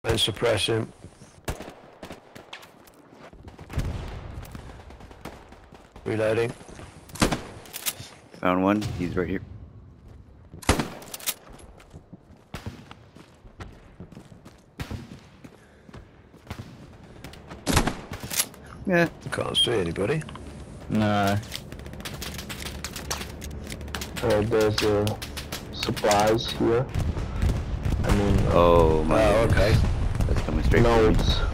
And suppress him. Reloading. Found one. He's right here. Yeah. Can't see anybody. No. There's supplies here. I mean, Oh my. Oh, okay. That's coming straight from me. notes.